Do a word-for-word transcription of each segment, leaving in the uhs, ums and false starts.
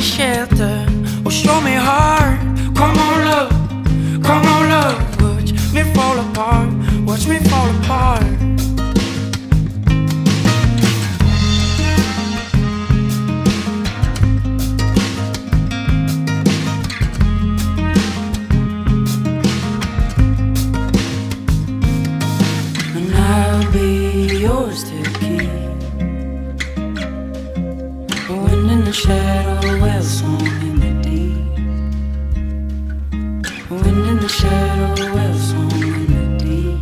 shelter or show me heart. Come on, love, come on, love. Watch me fall apart, watch me fall apart. And I'll be yours to keep. Wind in the shadow, well song in the deep. Wind in the shadow, well song in the deep.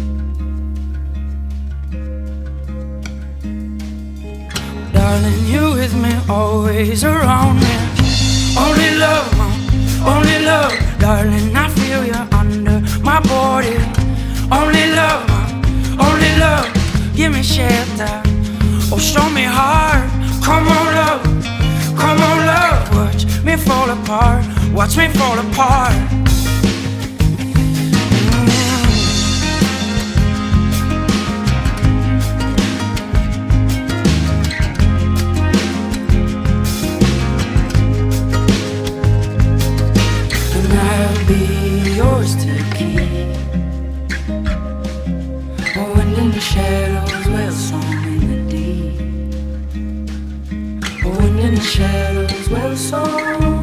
Darling, you with me, always around me. Only love, only love. Darling, I feel you under my body. Only love, only love. Give me shelter, or show me heart. Come on, love, come on, love. Watch me fall apart, watch me fall apart. And I'll be yours to keep. Wind in the shadows, well song in the deep. Wind in the shadows, well song.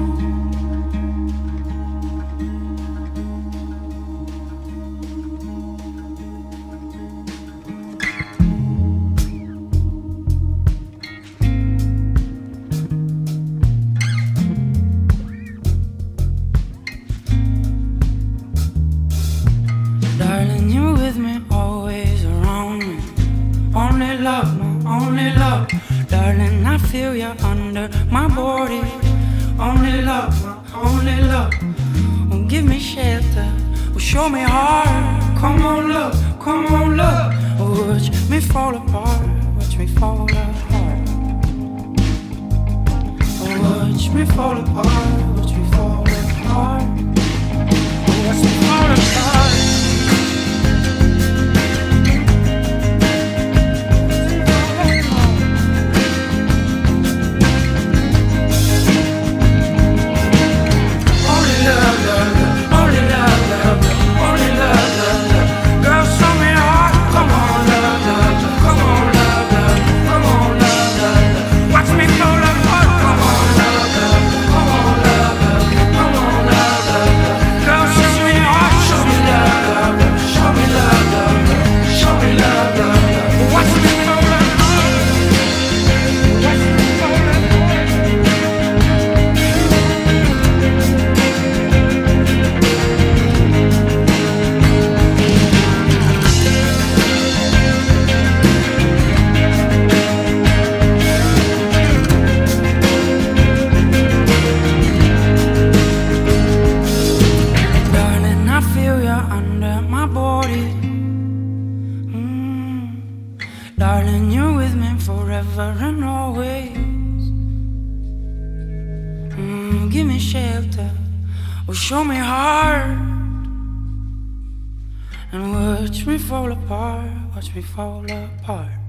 Darling, you with me, always around me. Only love, my only love. Darling, I feel you under my body. Only love, my only love. Oh, give me shelter, oh, show me heart. Come on, love, come on, love. Oh, watch me fall apart, watch me fall apart. Oh, watch me fall apart, watch me fall apart. Oh, watch me fall apart. Darling, you're with me forever and always. Mm, give me shelter, or show me heart. And watch me fall apart, watch me fall apart.